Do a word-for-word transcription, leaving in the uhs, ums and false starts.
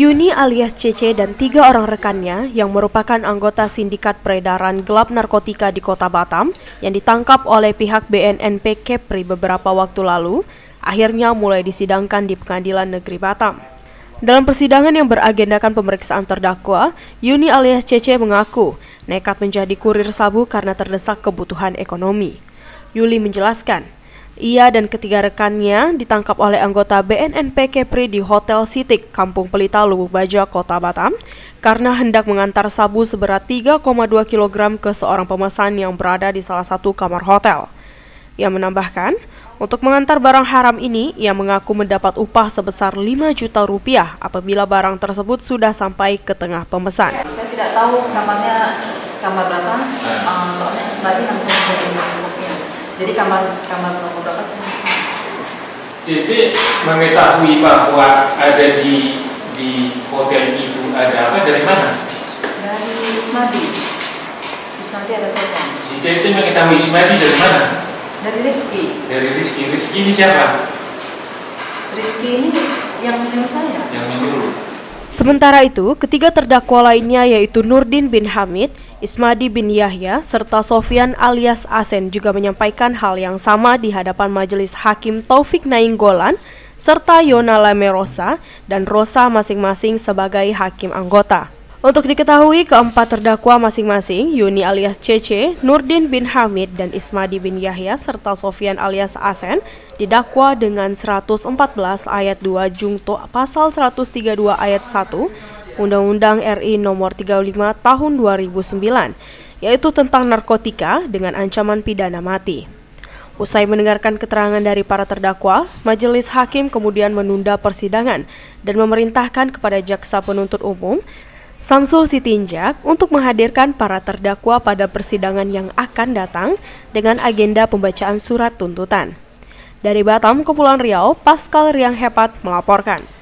Yuni alias Cece dan tiga orang rekannya yang merupakan anggota sindikat peredaran gelap narkotika di Kota Batam yang ditangkap oleh pihak B N N P Kepri beberapa waktu lalu, akhirnya mulai disidangkan di Pengadilan Negeri Batam. Dalam persidangan yang beragendakan pemeriksaan terdakwa, Yuni alias Cece mengaku nekat menjadi kurir sabu karena terdesak kebutuhan ekonomi. Yuli menjelaskan, ia dan ketiga rekannya ditangkap oleh anggota B N N P Kepri di Hotel Sitik, Kampung Pelita, Lubuk Baja, Kota Batam, karena hendak mengantar sabu seberat tiga koma dua kilogram ke seorang pemesan yang berada di salah satu kamar hotel. Ia menambahkan, untuk mengantar barang haram ini, ia mengaku mendapat upah sebesar lima juta rupiah apabila barang tersebut sudah sampai ke tengah pemesan. Saya tidak tahu kamarnya kamar berapa, uh, soalnya tadi langsung ke besoknya. Jadi kamar kamar nomor berapa sih? Cece mengetahui bahwa ada di di hotel itu ada apa, dari mana? Dari Ismadi. Ismadi ada telepon. Si Cece mengetahui Ismadi dari mana? Dari Rizky. Dari Rizky. Rizky ini siapa? Rizky ini yang menyuruh saya. Yang menyuruh. Sementara itu, ketiga terdakwa lainnya yaitu Nurdin bin Hamid, Ismadi bin Yahya, serta Sofian alias Asen juga menyampaikan hal yang sama di hadapan Majelis Hakim Taufik Nainggolan, serta Yona Lamerosa dan Rosa masing-masing sebagai hakim anggota. Untuk diketahui, keempat terdakwa masing-masing, Yuni alias Cece, Nurdin bin Hamid, dan Ismadi bin Yahya, serta Sofian alias Asen, didakwa dengan seratus empat belas ayat dua Jungto pasal seratus tiga puluh dua ayat satu Undang-Undang R I nomor tiga puluh lima tahun dua ribu sembilan, yaitu tentang narkotika dengan ancaman pidana mati. Usai mendengarkan keterangan dari para terdakwa, Majelis Hakim kemudian menunda persidangan dan memerintahkan kepada Jaksa Penuntut Umum Samsul Sitinjak untuk menghadirkan para terdakwa pada persidangan yang akan datang dengan agenda pembacaan surat tuntutan. Dari Batam, Kepulauan Riau, Pascal Riang Hepat melaporkan.